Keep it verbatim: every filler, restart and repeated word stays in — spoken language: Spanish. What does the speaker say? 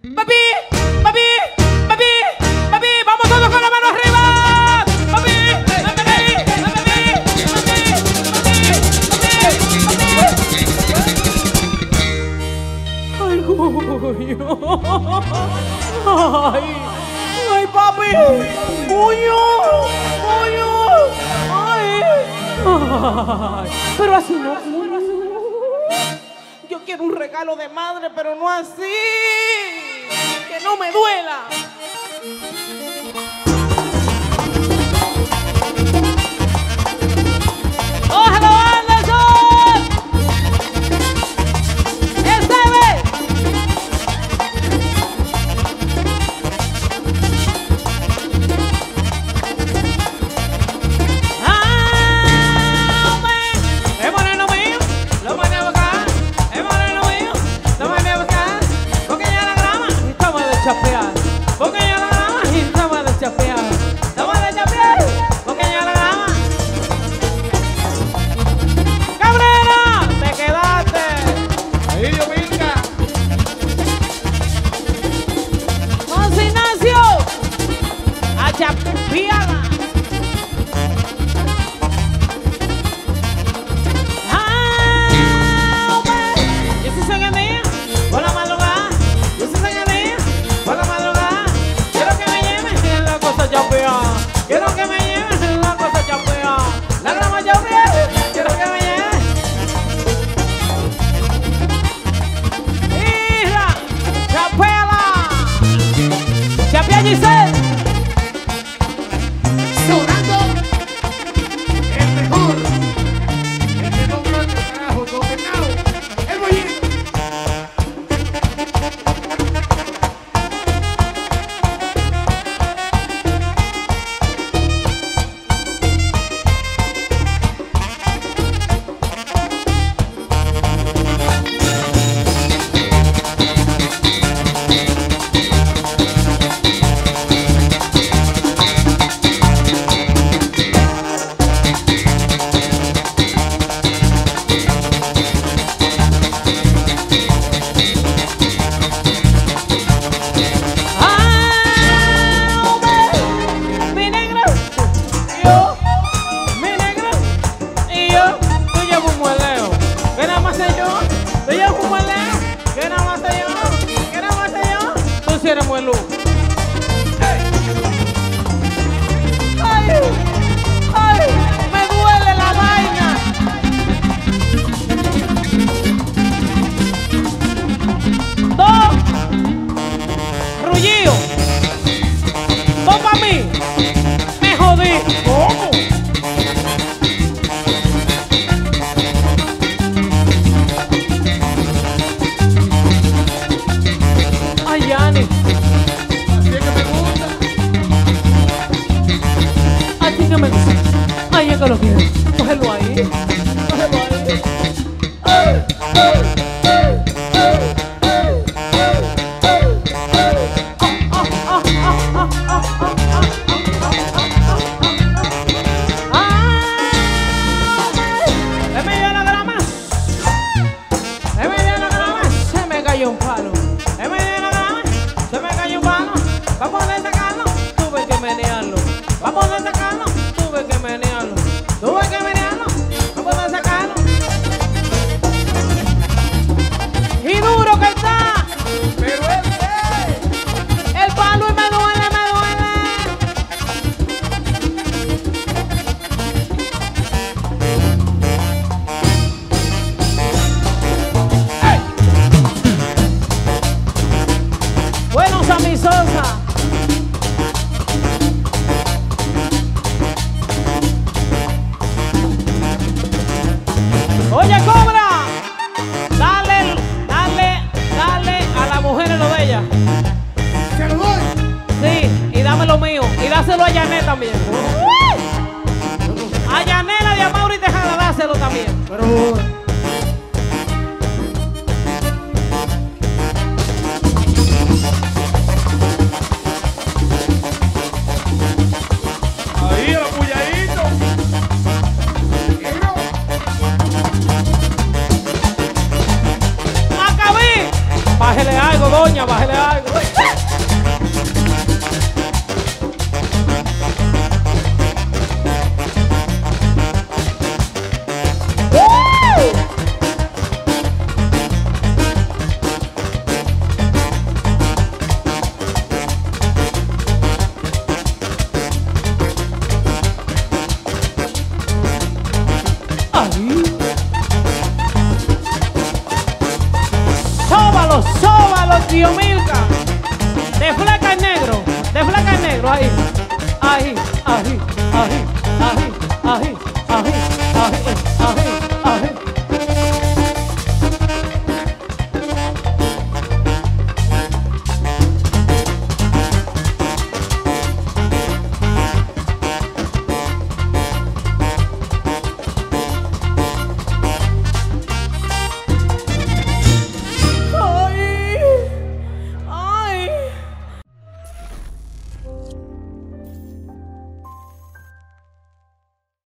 Papi, papi, papi, papi, vamos todos con la mano arriba. Papi, papi, papi, papi, papi, papi. Ay, coño. Ay, ay, papi. Coño, coño. Ay, ay, pero así no. Yo quiero un regalo de madre, pero no así. Que no me duela. ¡Ójalo, Anderson! ¡Ese ve! ¡Ah, hombre! ¡Es moreno mío! ¡Lo mandé a buscar! ¡Es moreno mío! ¡Lo mandé a buscar! ¡Porque ya la grama! ¡Y estamos de chapear! ¡Porque ya la grama! ¡Y estamos de chapear! ¡Estamos de chapear! ¡Porque ya la grama! ¡Cabrera! ¡Te quedaste! Ahí yo venga. ¡José Ignacio! ¡A chapearla! ¡Ah, hombre! Yo sí soy el día por la madrugada. Yo sí soy el día por la madrugada. Quiero que me lleven en la cosa chapeada. Quiero que me lleven en la cosa chapeada. La grama chapeada. Quiero que me lleven. ¡Hija! ¡Chapeala! ¡Chapea Giselle! Sonando el mejor. El que no grande, carajo, gobernado. El bollito. ¡Ah, hombre! Mi negro, yo, mi negro, y yo, tú llevas un mueleo, que nada más sé yo, tú llevas un mueleo, que nada más sé yo, que nada más sé yo, tú sí eres muelú. ¡Ay! ¡Ay! ¡Me duele la vaina! ¡Dos! ¡Rullío! ¡Dos para mí! ¡Me jodí! ¿Cómo? ¡Ay, Yani! Así es que me gusta. ¡Ay, sí que me gusta! ¡Ay, es que lo quiero! ¡Cógelo ahí! ¡Cógelo ahí! ¡Ay! ¡Ay! ¡Ay! ¡Ay! ¡Ay! ¡Ay! ¡Ay! ¡Ah, ah, ah, ah, ah, ah, ah, ah, ah, ah! ¡Se me dio la grama! ¡Se me dio la grama! ¡Se me cayó un palo! ¡Se me dio la grama! ¡Se me cayó un palo! ¡Vamos a sacarlo! Tuve que menearlo. ¡Vamos a sacarlo! Tuve que menearlo. Tuve que menearlo. ¡Vamos a sacarlo! ¡Y duro que está! Pero es que. ¡El palo y me duele, me duele! Bueno, Sammy Sosa. Oye, Cobra, dale, dale, dale a la mujer en lo de ella. Se lo doy. Sí, y dame lo mío. Y dáselo a Yané también. A Yané, la de Amaury, déjala dáselo también. Pero. Ahí, el apoyadito. Bájele algo, doña, bájele algo. Dios mío.